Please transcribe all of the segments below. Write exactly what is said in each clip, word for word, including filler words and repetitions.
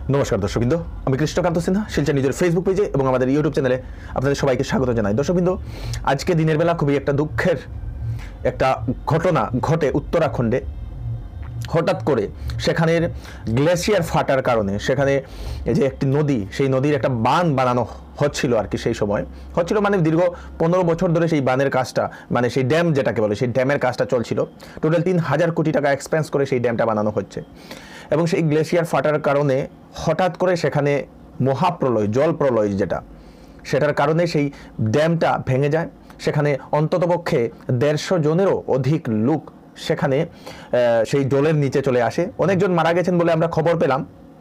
নমস্কার দর্শকবৃন্দ, আমি কৃষ্ণকান্ত সিনহা শিলচর নিজের ফেসবুক পেজে এবং আমাদের ইউটিউব চ্যানেলে আপনাদের সবাইকে স্বাগত জানাই। দর্শকবৃন্দ, আজকে দিনের বেলা খুবই একটা দুঃখের একটা ঘটনা ঘটে উত্তরাখণ্ডে। হঠাৎ করে সেখানের গ্লেশিয়ার ফাটার কারণে সেখানে যে একটি নদী, সেই নদীর একটা বাঁধ বানানো হচ্ছিল আর কি। সেই সময় হচ্ছিল মানে দীর্ঘ পনেরো বছর ধরে সেই বাঁধের কাজটা, মানে সেই ড্যাম যেটাকে বলে, সেই ড্যামের কাজটা চলছিল। টোটাল তিন হাজার কোটি টাকা এক্সপেন্স করে সেই ড্যামটা বানানো হচ্ছে এবং সেই গ্লেশিয়ার ফাটার কারণে হঠাৎ করে সেখানে মহাপ্রলয়, জল প্রলয় যেটা, সেটার কারণে সেই ড্যামটা ভেঙে যায়। সেখানে অন্ততপক্ষে দেড়শো জনেরও অধিক লোক সেখানে সেই জলের নিচে চলে আসে। অনেকজন মারা গেছেন বলে আমরা খবর পেলাম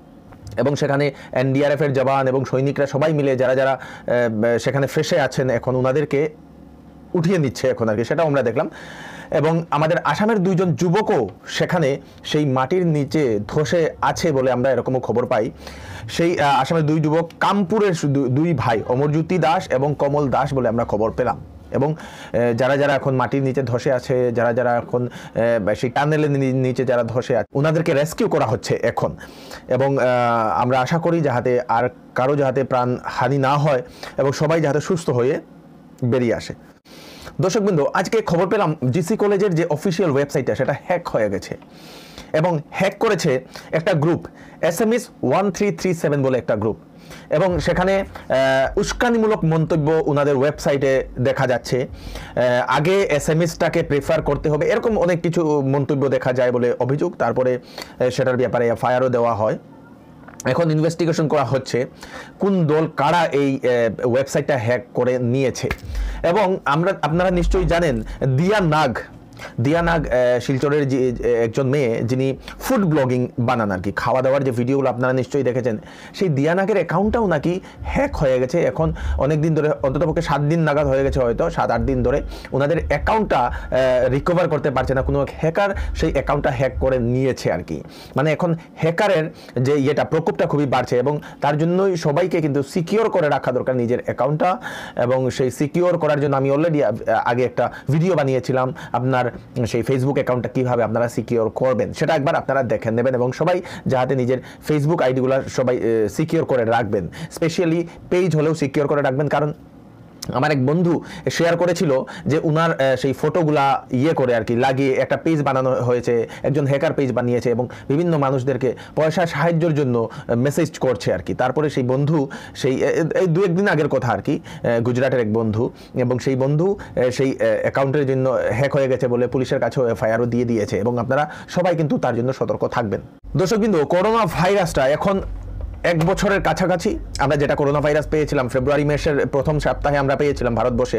এবং সেখানে এনডিআরএফের জওয়ান এবং সৈনিকরা সবাই মিলে যারা যারা সেখানে ফেসে আছেন এখন ওনাদেরকে উঠিয়ে নিচ্ছে এখন আর কি, সেটাও আমরা দেখলাম। এবং আমাদের আসামের দুইজন যুবকও সেখানে সেই মাটির নিচে ধসে আছে বলে আমরা এরকমও খবর পাই। সেই আসামের দুই যুবক কামপুরের দুই ভাই অমরজ্যোতি দাস এবং কমল দাস বলে আমরা খবর পেলাম। এবং যারা যারা এখন মাটির নিচে ধসে আছে, যারা যারা এখন সেই টানেলের নিচে যারা ধসে আছে, ওনাদেরকে রেস্কিউ করা হচ্ছে এখন। এবং আমরা আশা করি যাহাতে আর কারো যাহাতে প্রাণ হানি না হয় এবং সবাই যাহাতে সুস্থ হয়ে বেরিয়ে আসে। দর্শকবৃন্দ, আজকে খবর পেলাম জিসি কলেজের যে অফিসিয়াল ওয়েবসাইটটা সেটা হ্যাক হয়ে গেছে এবং হ্যাক করেছে একটা group, S M S one three three seven বলে একটা গ্রুপ। এবং সেখানে উস্কানিমূলক মন্তব্য ওনাদের ওয়েবসাইটে দেখা যাচ্ছে। আগে এস এম এসটাকে প্রেফার করতে হবে, এরকম অনেক কিছু মন্তব্য দেখা যায় বলে অভিযোগ। তারপরে সেটার ব্যাপারে এফআইআরও দেওয়া হয়। এখন ইনভেস্টিগেশন করা হচ্ছে কোন দল কারা এই ওয়েবসাইটটা হ্যাক করে নিয়েছে। এবং আমরা আপনারা নিশ্চয়ই জানেন দিয়া নাগ, দিয়া নাগ শিলচরের যে একজন মেয়ে যিনি ফুড ব্লগিং বানান আর কি, খাওয়া দাওয়ার যে ভিডিওগুলো আপনারা নিশ্চয়ই দেখেছেন, সেই দিয়া নাগের অ্যাকাউন্টটাও নাকি হ্যাক হয়ে গেছে। এখন অনেক দিন ধরে, অন্ততপক্ষে সাত দিন নাগাদ হয়ে গেছে, হয়তো সাত আট দিন ধরে ওনাদের অ্যাকাউন্টটা রিকভার করতে পারছে না। কোনো হ্যাকার সেই অ্যাকাউন্টটা হ্যাক করে নিয়েছে আর কি। মানে এখন হ্যাকারের যে ইয়েটা, প্রকোপটা খুবই বাড়ছে এবং তার জন্যই সবাইকে কিন্তু সিকিওর করে রাখা দরকার নিজের অ্যাকাউন্টটা। এবং সেই সিকিওর করার জন্য আমি অলরেডি আগে একটা ভিডিও বানিয়েছিলাম, আপনার সেই ফেসবুক অ্যাকাউন্টটা কীভাবে আপনারা সিকিওর করবেন সেটা একবার আপনারা দেখে নেবেন এবং সবাই যাহাতে নিজের ফেসবুক আইডিগুলো সবাই সিকিওর করে রাখবেন। স্পেশালি পেজ হলেও সিকিওর করে রাখবেন, কারণ আমার এক বন্ধু শেয়ার করেছিল যে উনার সেই ফটোগুলা ইয়ে করে আর কি লাগিয়ে একটা পেজ বানানো হয়েছে, একজন হ্যাকার পেজ বানিয়েছে এবং বিভিন্ন মানুষদেরকে পয়সা সাহায্যের জন্য মেসেজ করছে আর কি। তারপরে সেই বন্ধু, সেই এই দু একদিন আগের কথা আর কি, গুজরাটের এক বন্ধু, এবং সেই বন্ধু সেই অ্যাকাউন্টের জন্য হ্যাক হয়ে গেছে বলে পুলিশের কাছেও এফআইআরও দিয়ে দিয়েছে। এবং আপনারা সবাই কিন্তু তার জন্য সতর্ক থাকবেন। দর্শক বিন্দু, করোনা ভাইরাসটা এখন এক বছরের কাছাকাছি। আমরা যেটা করোনা ভাইরাস পেয়েছিলাম ফেব্রুয়ারি মাসের প্রথম সপ্তাহে আমরা পেয়েছিলাম ভারতবর্ষে,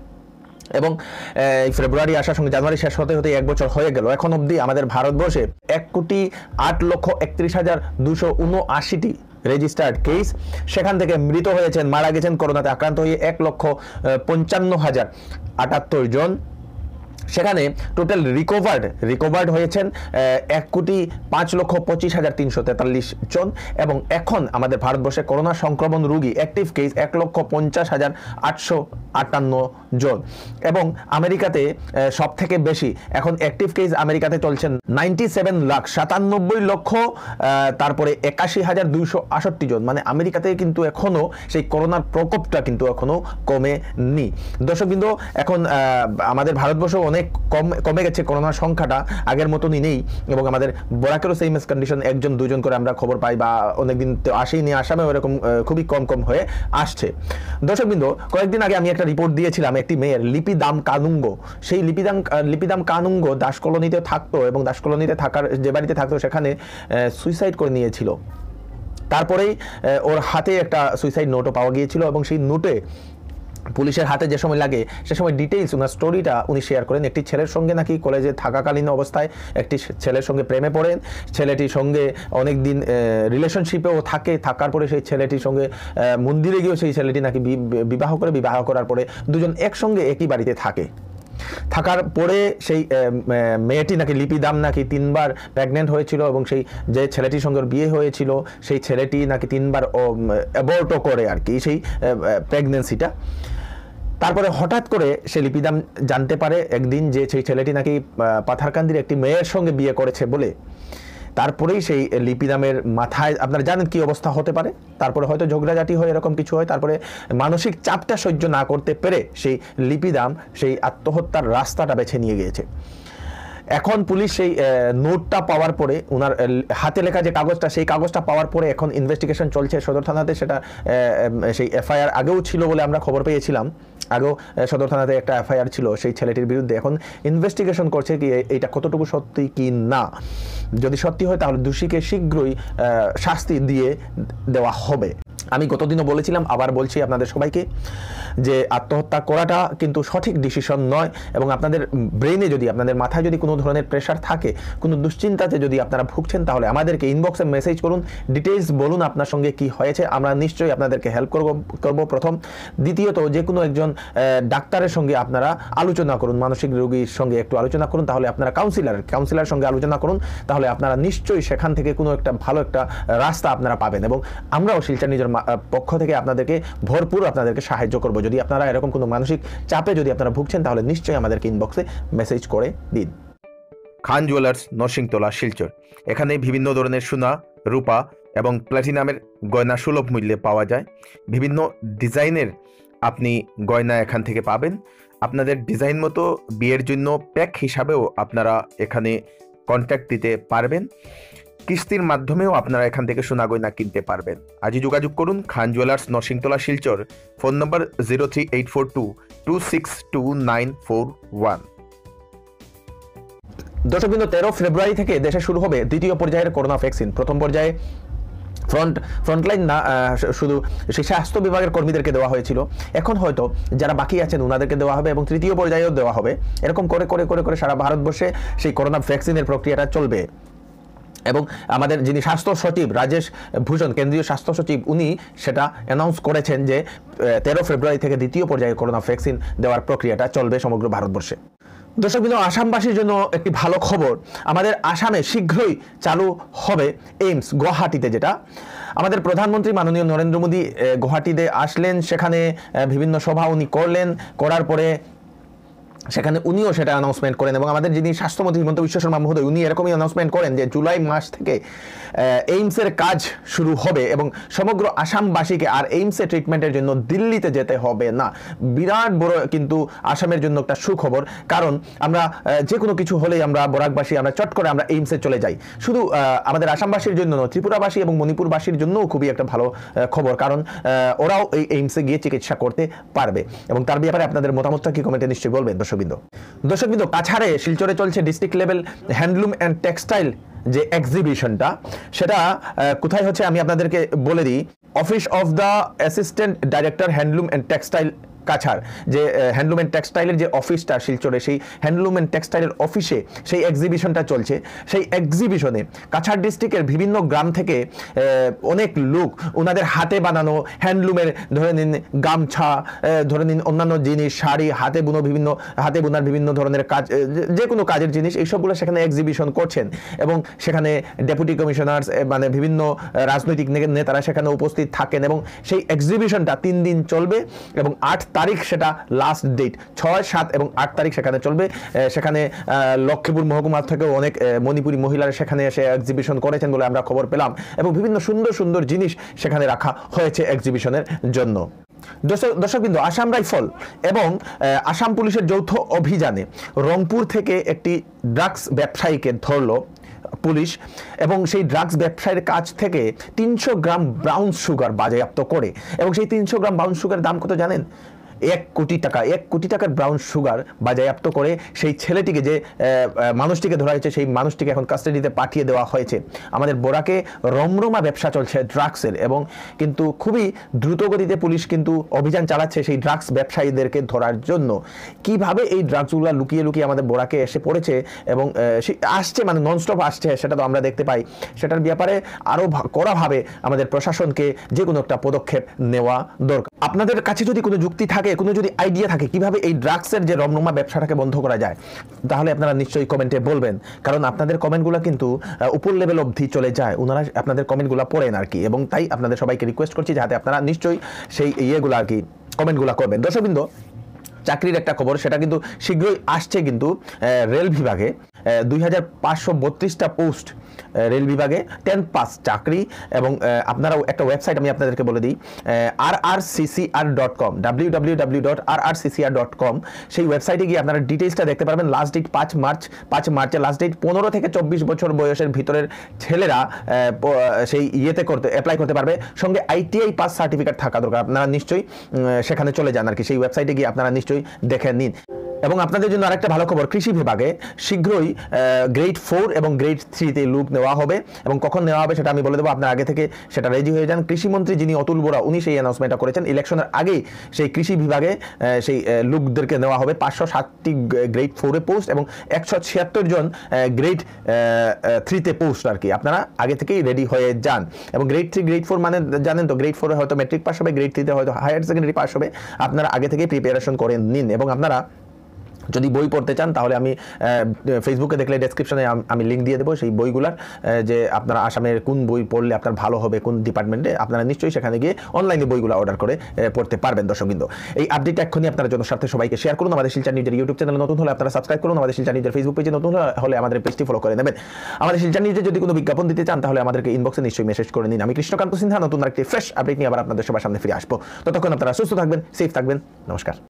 এবং ফেব্রুয়ারি আসার সঙ্গে জানুয়ারি শেষ হতে হতে এক বছর হয়ে গেল। এখন অবধি আমাদের ভারতবর্ষে এক কোটি আট লক্ষ একত্রিশ হাজার দুশো উনআশিটি রেজিস্টার্ড কেস, সেখান থেকে মৃত হয়েছেন, মারা গেছেন করোনাতে আক্রান্ত হয়ে এক লক্ষ পঞ্চান্ন হাজার আটাত্তর জন। সেখানে টোটাল রিকভার্ড রিকভার্ড হয়েছেন এক কোটি পাঁচ লক্ষ পঁচিশ হাজার তিনশো তেতাল্লিশ জন। এবং এখন আমাদের ভারতবর্ষে করোনা সংক্রমণ রোগী অ্যাক্টিভ কেস এক লক্ষ পঞ্চাশ হাজার আটশো আটান্ন জন। এবং আমেরিকাতে সব থেকে বেশি এখন অ্যাক্টিভ কেস আমেরিকাতে চলছেন নাইনটি সেভেন লাখ সাতানব্বই লক্ষ তারপরে একাশি হাজার দুইশো আষট্টি জন। মানে আমেরিকাতে কিন্তু এখনও সেই করোনার প্রকোপটা কিন্তু এখনও কমেনি। দর্শকবৃন্দ, এখন আমাদের ভারতবর্ষ অনেক কম কমে গেছে, করোনার সংখ্যাটা আগের মতনই নেই। এবং আমাদের বরাকেরও সেম কন্ডিশন, একজন দুজন করে আমরা খবর পাই, বা অনেকদিন তো আসেইনি, আসামেও এরকম খুবই কম কম হয়ে আসছে। দর্শকবৃন্দ, কয়েকদিন আগে আমি একটা রিপোর্ট দিয়েছিলাম একটি মেয়ের, লিপিদাম কানুঙ্গ। সেই লিপিদাম লিপিদাম কানুঙ্গ দাস কলোনিতে থাকতো এবং দাস কলোনিতে থাকার যে বাড়িতে থাকতো সেখানে সুইসাইড করে নিয়েছিল। তারপরেই ওর হাতে একটা সুইসাইড নোটও পাওয়া গিয়েছিল এবং সেই নোটে পুলিশের হাতে যে সময় লাগে সে সময় ডিটেইলস ওনার স্টোরিটা উনি শেয়ার করেন। একটি ছেলের সঙ্গে নাকি কলেজে থাকাকালীন অবস্থায় একটি ছেলের সঙ্গে প্রেমে পড়েন, ছেলেটির সঙ্গে অনেক দিন রিলেশনশিপেও থাকে, থাকার পরে সেই ছেলেটির সঙ্গে মন্দিরে গিয়েও সেই ছেলেটি নাকি বিবাহ করে, বিবাহ করার পরে দুজন একসঙ্গে একই বাড়িতে থাকে। থাকার পরে সেই মেয়েটি নাকি লিপিদাম নাকি তিনবার প্রেগনেন্ট হয়েছিল এবং সেই যে ছেলেটির সঙ্গে বিয়ে হয়েছিল সেই ছেলেটি নাকি তিনবার অ্যাবর্টও করে আর কি সেই প্রেগনেন্সিটা। তারপরে হঠাৎ করে সে লিপিদাম জানতে পারে একদিন যে সেই ছেলেটি নাকি পাথারকান্দির একটি মেয়ের সঙ্গে বিয়ে করেছে বলে। তারপরেই সেই লিপি নামের মাথায় আপনারা জানেন কি অবস্থা হতে পারে, তারপরে হয়তো ঝগড়াঝাটি হয়, এরকম কিছু হয়, তারপরে মানসিক চাপটা সহ্য না করতে পেরে সেই লিপিদাম সেই আত্মহত্যার রাস্তাটা বেছে নিয়ে গিয়েছে। এখন পুলিশ সেই নোটটা পাওয়ার পরে, ওনার হাতে লেখা যে কাগজটা, সেই কাগজটা পাওয়ার পরে এখন ইনভেস্টিগেশন চলছে সদর থানাতে। সেটা সেই এফআইআর আগেও ছিল বলে আমরা খবর পেয়েছিলাম, আগেও সদর থানাতে একটা এফআইআর ছিল সেই ছেলেটির বিরুদ্ধে। এখন ইনভেস্টিগেশন করছে কি এইটা কতটুকু সত্যি কি না। যদি সত্যি হয় তাহলে দোষীকে শীঘ্রই শাস্তি দিয়ে দেওয়া হবে। আমি গতদিনও বলেছিলাম, আবার বলছি আপনাদের সবাইকে, যে আত্মহত্যা করাটা কিন্তু সঠিক ডিসিশন নয়। এবং আপনাদের ব্রেনে যদি, আপনাদের মাথায় যদি কোনো ধরনের প্রেশার থাকে, কোনো দুশ্চিন্তাতে যদি আপনারা ভুগছেন, তাহলে আমাদেরকে ইনবক্সে মেসেজ করুন, ডিটেইলস বলুন আপনার সঙ্গে কি হয়েছে। আমরা নিশ্চয়ই আপনাদেরকে হেল্প করব করব প্রথম। দ্বিতীয়ত, যে কোনো একজন ডাক্তারের সঙ্গে আপনারা আলোচনা করুন, মানসিক রোগীর সঙ্গে একটু আলোচনা করুন, তাহলে আপনারা কাউন্সিলার কাউন্সিলার সঙ্গে আলোচনা করুন, তাহলে আপনারা নিশ্চয়ই সেখান থেকে কোনো একটা ভালো একটা রাস্তা আপনারা পাবেন। এবং আমরাও শিলচর নিজের পক্ষ থেকে আপনাদেরকে ভরপুর আপনাদেরকে সাহায্য করব। যদি আপনারা এরকম কোনো মানসিক চাপে যদি আপনারা ভুগছেন, তাহলে নিশ্চয়ই আমাদেরকে ইনবক্সে মেসেজ করে দিন। খান জুয়েলার্স, নরসিংতলা, শিলচর। এখানে বিভিন্ন ধরনের সোনা, রূপা এবং প্ল্যাটিনামের গয়না সুলভ মূল্যে পাওয়া যায়। বিভিন্ন ডিজাইনের আপনি গয়না এখান থেকে পাবেন। আপনাদের ডিজাইন মতো বিয়ের জন্য প্যাক হিসাবেও আপনারা এখানে কন্ট্যাক্ট দিতে পারবেন। কিস্তির মাধ্যমেও আপনারা এখান থেকে সোনা গয়না কিনতে পারবেন। আজই যোগাযোগ করুন Khan jewellers, Narsingtola, Silchar. Phone number zero three eight four two two six two nine four one. দর্শকবৃন্দ, তেরো ফেব্রুয়ারি থেকে দেশে শুরু হবে দ্বিতীয় পর্যায়ের করোনা ভ্যাকসিন। প্রথম পর্যায়ে ফ্রন্ট ফ্রন্টলাইন না শুধু সেই স্বাস্থ্য বিভাগের কর্মীদেরকে দেওয়া হয়েছিল, এখন হয়তো যারা বাকি আছেন ওনাদেরকে দেওয়া হবে এবং তৃতীয় পর্যায়েও দেওয়া হবে। এরকম করে করে করে করে সারা ভারতবর্ষে সেই করোনা ভ্যাকসিনের প্রক্রিয়াটা চলবে। এবং আমাদের যিনি স্বাস্থ্য সচিব রাজেশ ভূষণ, কেন্দ্রীয় স্বাস্থ্য সচিব, উনি সেটা অ্যানাউন্স করেছেন যে তেরো ফেব্রুয়ারি থেকে দ্বিতীয় পর্যায়ে করোনা ভ্যাকসিন দেওয়ার প্রক্রিয়াটা চলবে সমগ্র ভারতবর্ষে। দর্শকবৃন্দ, আসামবাসীর জন্য একটি ভালো খবর, আমাদের আসামে শীঘ্রই চালু হবে এইমস গুয়াহাটিতে। যেটা আমাদের প্রধানমন্ত্রী মাননীয় নরেন্দ্র মোদী গুয়াহাটিতে আসলেন, সেখানে বিভিন্ন সভা উনি করলেন, করার পরে সেখানে উনিও সেটা অ্যানাউন্সমেন্ট করেন। এবং আমাদের যিনি স্বাস্থ্যমন্ত্রী হিমন্ত বিশ্ব শর্মা মহোদয়, উনি এরকমই অ্যানাউন্সমেন্ট করেন যে জুলাই মাস থেকে এইমসের কাজ শুরু হবে এবং সমগ্র আসামবাসীকে আর এইমসে ট্রিটমেন্টের জন্য দিল্লিতে যেতে হবে না। বিরাট বড় কিন্তু আসামের জন্য একটা সুখবর, কারণ আমরা যে কোনো কিছু হলেই আমরা বরাকবাসী আমরা চট করে আমরা এইমসে চলে যাই। শুধু আমাদের আসামবাসীর জন্য নয়, ত্রিপুরাবাসী এবং মণিপুরবাসীর জন্যও খুবই একটা ভালো খবর, কারণ ওরাও এই এইমসে গিয়ে চিকিৎসা করতে পারবে। এবং তার ব্যাপারে আপনাদের মতামতটা কি কমেন্টে নিশ্চয়ই বলবেন। দর্শকবৃন্দ, দর্শকবৃন্দ কাছাড়ে শিলচরে চলছে district level handloom and textile যে এক্সিবিশনটা, সেটা কোথায় হচ্ছে আমি আপনাদেরকে বলে দিই। Office of the assistant director handloom and textile Cachar, যে হ্যান্ডলুম অ্যান্ড টেক্সটাইলের যে অফিসটা শিলচরে, সেই হ্যান্ডলুম অ্যান্ড টেক্সটাইলের অফিসে সেই এক্সিবিশনটা চলছে। সেই এক্সিবিশনে কাছাড় ডিস্ট্রিক্টের বিভিন্ন গ্রাম থেকে অনেক লোক ওনাদের হাতে বানানো হ্যান্ডলুমের, ধরে নিন গামছা, ধরে নিন অন্যান্য জিনিস, শাড়ি, হাতে বুনো বিভিন্ন হাতে বোনার বিভিন্ন ধরনের কাজ, যে কোনো কাজের জিনিস, এইসবগুলো সেখানে এক্সিবিশন করছেন। এবং সেখানে ডেপুটি কমিশনার্স মানে বিভিন্ন রাজনৈতিক নেতারা সেখানে উপস্থিত থাকেন। এবং সেই এক্সিবিশনটা তিন দিন চলবে এবং আট তারিখ সেটা লাস্ট ডেট, ছয় সাত এবং আট তারিখ সেখানে চলবে। সেখানে লক্ষ্মীপুর মহকুমা থেকেও অনেক মণিপুরী মহিলারা সেখানে এসে এক্সিবিশন করেছেন বলে আমরা খবর পেলাম। এবং বিভিন্ন সুন্দর সুন্দর জিনিস সেখানে রাখা হয়েছে এক্সিবিশনের জন্য। দর্শকবৃন্দ, আসাম রাইফল এবং আসাম পুলিশের যৌথ অভিযানে রংপুর থেকে একটি ড্রাগস ব্যবসায়ীকে ধরলো পুলিশ এবং সেই ড্রাগস ব্যবসায়ীর কাছ থেকে তিনশো গ্রাম ব্রাউন সুগার বাজেয়াপ্ত করে। এবং সেই তিনশো গ্রাম ব্রাউন সুগার দাম কত জানেন? এক কোটি টাকা। এক কোটি টাকার ব্রাউন সুগার বাজেয়াপ্ত করে সেই ছেলেটিকে, যে মানুষটিকে ধরা হয়েছে, সেই মানুষটিকে এখন কাস্টাডিতে পাঠিয়ে দেওয়া হয়েছে। আমাদের বোরাকে রমরমা ব্যবসা চলছে ড্রাগসের, এবং কিন্তু খুবই দ্রুতগতিতে পুলিশ কিন্তু অভিযান চালাচ্ছে সেই ড্রাগস ব্যবসায়ীদেরকে ধরার জন্য। কিভাবে এই ড্রাগসগুলো লুকিয়ে লুকিয়ে আমাদের বোরাকে এসে পড়েছে এবং আসছে, মানে ননস্টপ আসছে, সেটা তো আমরা দেখতে পাই। সেটার ব্যাপারে আরও কড়াভাবে আমাদের প্রশাসনকে যে কোনো একটা পদক্ষেপ নেওয়া দরকার। আপনাদের কাছে যদি কোনো যুক্তি থাকে, কোনো যদি আইডিয়া থাকে কিভাবে এই ড্রাগসের যে রমরমা ব্যবসাটাকে বন্ধ করা যায়, তাহলে আপনারা নিশ্চয়ই কমেন্টে বলবেন, কারণ আপনাদের কমেন্টগুলো কিন্তু উপর লেভেল অবধি চলে যায়, ওনারা আপনাদের কমেন্টগুলো পড়েন আর কি। এবং তাই আপনাদের সবাইকে রিকোয়েস্ট করছি যাতে আপনারা নিশ্চয়ই সেই ইয়েগুলো আর কি কমেন্টগুলো করবেন। দর্শকবৃন্দ, চাকরির একটা খবর, সেটা কিন্তু শীঘ্রই আসছে কিন্তু রেল বিভাগে। দুই হাজার পাঁচশো বত্রিশটা পোস্ট রেল বিভাগে টেন পাস চাকরি। এবং আপনারাও একটা ওয়েবসাইট আমি আপনাদেরকে বলে দিই, R R C C R dot com, W W W dot R R C C R dot com. সেই ওয়েবসাইটে গিয়ে আপনারা ডিটেইলসটা দেখতে পারবেন। লাস্ট ডেট পাঁচ মার্চ, পাঁচ মার্চের লাস্ট ডেট। পনেরো থেকে চব্বিশ বছর বয়সের ভিতরের ছেলেরা সেই ইয়েতে করতে অ্যাপ্লাই করতে পারবে। সঙ্গে আইটিআই পাস সার্টিফিকেট থাকা দরকার। আপনারা নিশ্চয়ই সেখানে চলে যান আর কি, সেই ওয়েবসাইটে গিয়ে আপনারা নিশ্চয়ই দেখে নিন। এবং আপনাদের জন্য আরেকটা ভালো খবর, কৃষি বিভাগে শীঘ্রই গ্রেড ফোর এবং গ্রেড থ্রিতে লোক নেওয়া হবে। এবং কখন নেওয়া হবে সেটা আমি বলে দেবো, আপনার আগে থেকে সেটা রেডি হয়ে যান। কৃষিমন্ত্রী যিনি অতুল বোরা, উনি সেই অ্যানাউন্সমেন্টটা করেছেন। ইলেকশনের আগেই সেই কৃষি বিভাগে সেই লোকদেরকে নেওয়া হবে। পাঁচশো ষাটটি গ্রেড ফোরে পোস্ট এবং একশো ছিয়াত্তর জন গ্রেড থ্রিতে পোস্ট আর কি। আপনারা আগে থেকেই রেডি হয়ে যান। এবং গ্রেড থ্রি গ্রেড ফোর মানে জানেন তো, গ্রেড ফোরে হয়তো মেট্রিক পাস হবে, গ্রেড থ্রিতে হয়তো হায়ার সেকেন্ডারি পাস হবে। আপনারা আগে থেকে প্রিপারেশন করে নিন। এবং আপনারা যদি বই পড়তে চান তাহলে আমি ফেসবুকে দেখলে ডেসক্রিপশনে আমি লিঙ্ক দিয়ে দেবো সেই বইগুলার, যে আপনারা আসামের কোন বই পড়লে আপনার ভালো হবে, কোন ডিপার্টমেন্টে, আপনারা নিশ্চয়ই সেখানে গিয়ে অনলাইনে বইগুলো অর্ডার করে পড়তে পারবেন। দর্শকবৃন্দ, এই আপডেট এক্ষুনি আপনার জন্য সাথে সবাইকে শেয়ার করুন। আমাদের শিলচর নিউজের ইউটিউব চ্যানেলে নতুন হলে আপনারা সাবস্ক্রাইব করুন। আমাদের শিলচর নিউজের ফেসবুক পেজে নতুন হলে আমাদের পেজটি ফলো করে নেবেন। আমাদের শিলচর নিউজে যদি কোনো বিজ্ঞাপন দিতে চান তাহলে আমাদেরকে ইনবক্সে নিশ্চয়ই মেসেজ করে নিন। আমি কৃষ্ণকান্ত সিনহা নতুন একটি ফ্রেশ আপডেট নিয়ে আবার আপনাদের সবার সামনে ফিরে আসবো। ততক্ষণ আপনারা সুস্থ থাকবেন, সেফ থাকবেন। নমস্কার।